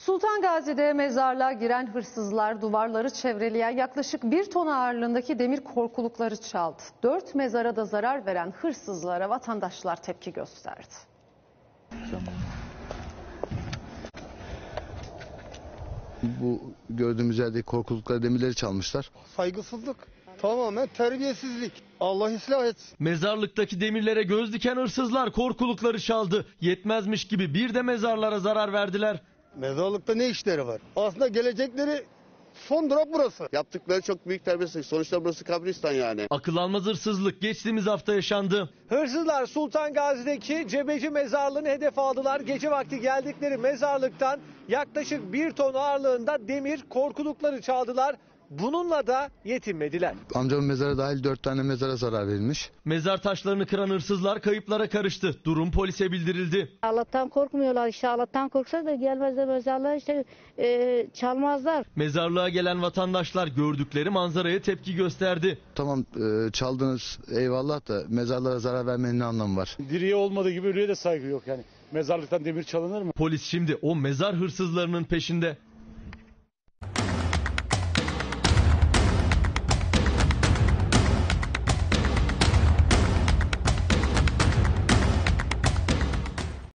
Sultan Gazi'de mezarlığa giren hırsızlar duvarları çevreleyen yaklaşık 1 ton ağırlığındaki demir korkulukları çaldı. 4 mezara da zarar veren hırsızlara vatandaşlar tepki gösterdi. Bu gördüğümüz yerdeki korkulukları, demirleri çalmışlar. Saygısızlık, tamamen terbiyesizlik. Allah ıslah etsin. Mezarlıktaki demirlere göz diken hırsızlar korkulukları çaldı. Yetmezmiş gibi bir de mezarlara zarar verdiler. Mezarlıkta ne işleri var? Aslında gelecekleri son durak burası. Yaptıkları çok büyük terbiyesizlik. Sonuçta burası kabristan yani. Akıl almaz hırsızlık geçtiğimiz hafta yaşandı. Hırsızlar Sultan Gazi'deki Cebeci mezarlığını hedef aldılar. Gece vakti geldikleri mezarlıktan yaklaşık 1 ton ağırlığında demir korkulukları çaldılar. Bununla da yetinmediler. Amcamın mezara dahil 4 tane mezara zarar verilmiş. Mezar taşlarını kıran hırsızlar kayıplara karıştı. Durum polise bildirildi. Allah'tan korkmuyorlar işte. Allah'tan korksa da gelmezler mezarlığa işte çalmazlar. Mezarlığa gelen vatandaşlar gördükleri manzaraya tepki gösterdi. Tamam, çaldınız eyvallah da mezarlara zarar vermenin ne anlamı var? Diriye olmadığı gibi ölüye de saygı yok yani. Mezarlıktan demir çalınır mı? Polis şimdi o mezar hırsızlarının peşinde.